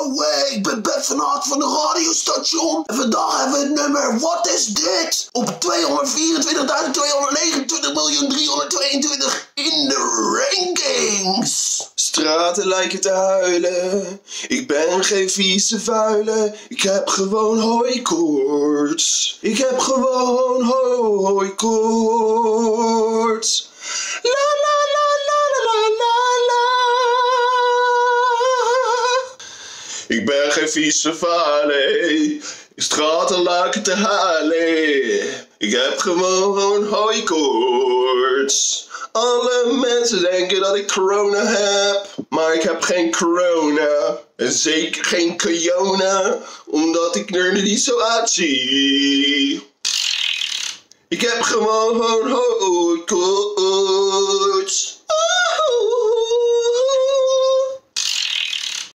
Ik ben Bert van Hart van de radiostation. En vandaag hebben we het nummer Wat is dit? Op 224.229.322 in de rankings. Straten lijken te huilen. Ik ben geen vieze vuile. Ik heb gewoon hooikoorts. Ik heb gewoon hooikoorts. La la la la la la la. Ik ben geen vieze vuile. Straten lijken te huilen. Ik heb gewoon hooikoorts. Alle mensen denken dat ik corona heb, maar ik heb geen corona. En zeker geen corona, omdat ik er niet zo uitzie. Ik heb gewoon hooikoorts.